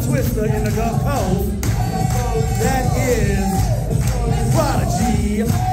twister in the Gulf Coast. That is Prodigy.